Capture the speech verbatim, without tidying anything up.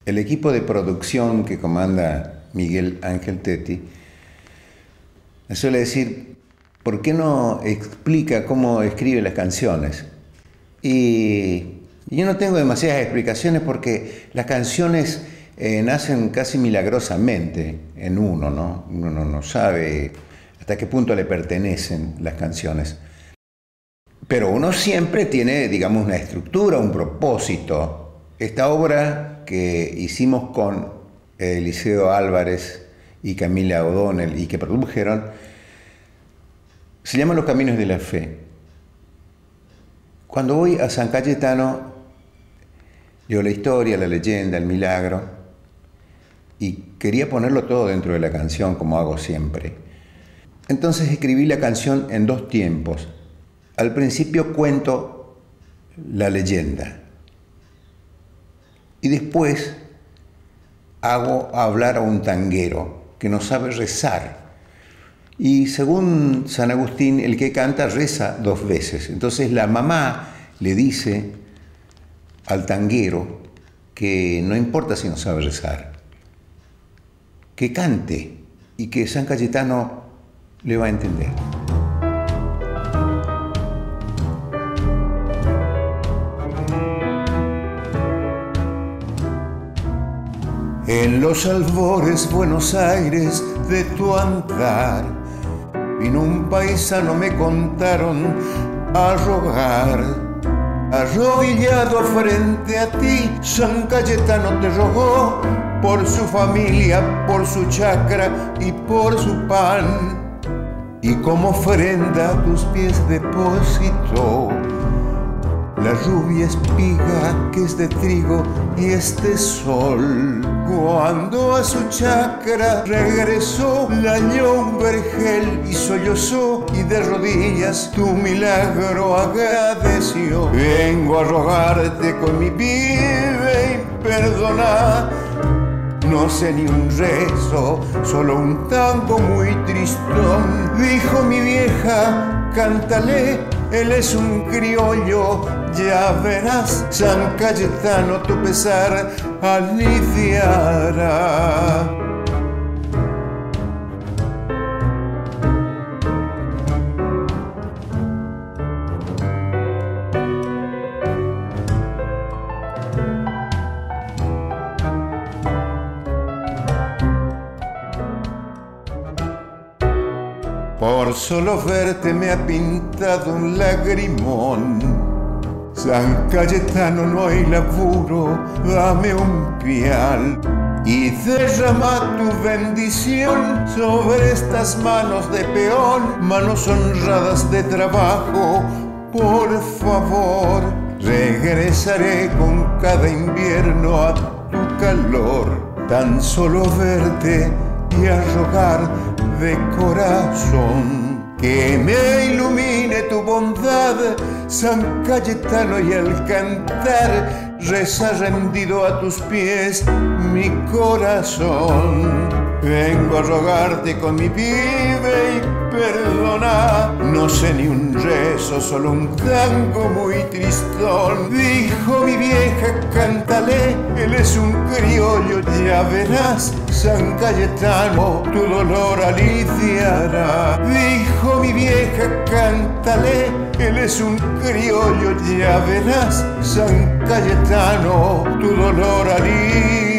El equipo de producción que comanda Miguel Ángel Tetti me suele decir, ¿por qué no explica cómo escribe las canciones? Y yo no tengo demasiadas explicaciones porque las canciones eh, nacen casi milagrosamente en uno, ¿no? Uno no sabe hasta qué punto le pertenecen las canciones. Pero uno siempre tiene, digamos, una estructura, un propósito. Esta obra que hicimos con Eliseo Álvarez y Camila O'Donnell y que produjeron, se llama Los Caminos de la Fe. Cuando voy a San Cayetano, leo la historia, la leyenda, el milagro, y quería ponerlo todo dentro de la canción, como hago siempre. Entonces escribí la canción en dos tiempos. Al principio cuento la leyenda, y después hago hablar a un tanguero que no sabe rezar. Y según San Agustín, el que canta reza dos veces. Entonces la mamá le dice al tanguero que no importa si no sabe rezar, que cante y que San Cayetano le va a entender. En los albores Buenos Aires de tu andar, vino un paisano, me contaron, a rogar. Arrodillado frente a ti, San Cayetano te rogó por su familia, por su chacra y por su pan. Y como ofrenda a tus pies depositó la rubia espiga que es de trigo y este sol. Cuando a su chacra regresó, le halló un vergel y sollozó, y de rodillas tu milagro agradeció. Vengo a rogarte con mi pibe y perdona. No sé ni un rezo, solo un tango muy tristón. Dijo mi vieja, cántale, él es un criollo. Ya verás, San Cayetano, tu pesar aliviará. Por solo verte me ha pintado un lagrimón. San Cayetano, no hay laburo, dame un pial y derrama tu bendición sobre estas manos de peón, manos honradas de trabajo, por favor. Regresaré con cada invierno a tu calor, tan solo verte y a rogar de corazón. Que me ilumine tu bondad, San Cayetano, y al cantar reza rendido a tus pies mi corazón. Vengo a rogarte con mi pibe y perdona. No sé ni un rezo, solo un tango muy tristón. Dijo mi vieja, cántale, él es un criollo. Ya verás, San Cayetano, tu dolor aliviará. Dijo mi vieja, cántale, él es un criollo. Ya verás, San Cayetano, tu dolor aliviará.